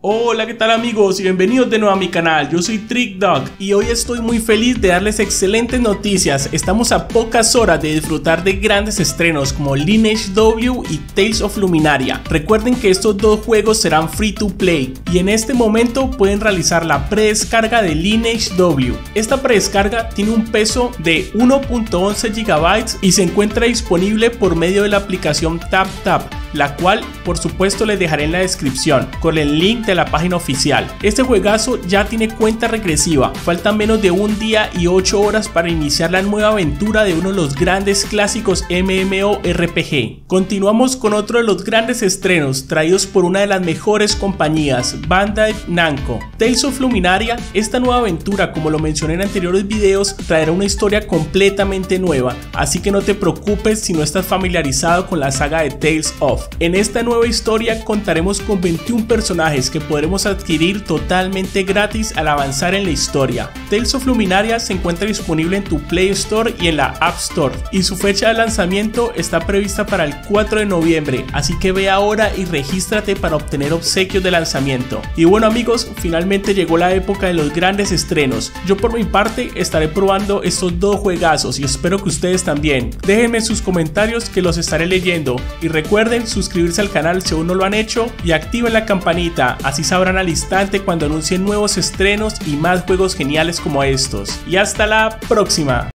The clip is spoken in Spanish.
Hola, ¿qué tal amigos? Y bienvenidos de nuevo a mi canal. Yo soy TrickDog y hoy estoy muy feliz de darles excelentes noticias. Estamos a pocas horas de disfrutar de grandes estrenos como Lineage W y Tales of Luminaria. Recuerden que estos dos juegos serán free to play y en este momento pueden realizar la predescarga de Lineage W. Esta predescarga tiene un peso de 1.11 GB y se encuentra disponible por medio de la aplicación TapTap, la cual por supuesto les dejaré en la descripción con el link de la página oficial. Este juegazo ya tiene cuenta regresiva, faltan menos de un día y 8 horas para iniciar la nueva aventura de uno de los grandes clásicos MMORPG. Continuamos con otro de los grandes estrenos traídos por una de las mejores compañías, Bandai Namco. Tales of Luminaria, esta nueva aventura, como lo mencioné en anteriores videos, traerá una historia completamente nueva, así que no te preocupes si no estás familiarizado con la saga de Tales of. En esta nueva historia contaremos con 21 personajes que podremos adquirir totalmente gratis al avanzar en la historia. Tales of Luminaria se encuentra disponible en tu Play Store y en la App Store y su fecha de lanzamiento está prevista para el 4 de noviembre, así que ve ahora y regístrate para obtener obsequios de lanzamiento. Y bueno amigos, finalmente llegó la época de los grandes estrenos. Yo por mi parte estaré probando estos dos juegazos y espero que ustedes también. Déjenme sus comentarios que los estaré leyendo y recuerden suscribirse al canal si aún no lo han hecho y activen la campanita, así sabrán al instante cuando anuncien nuevos estrenos y más juegos geniales como estos. Y hasta la próxima.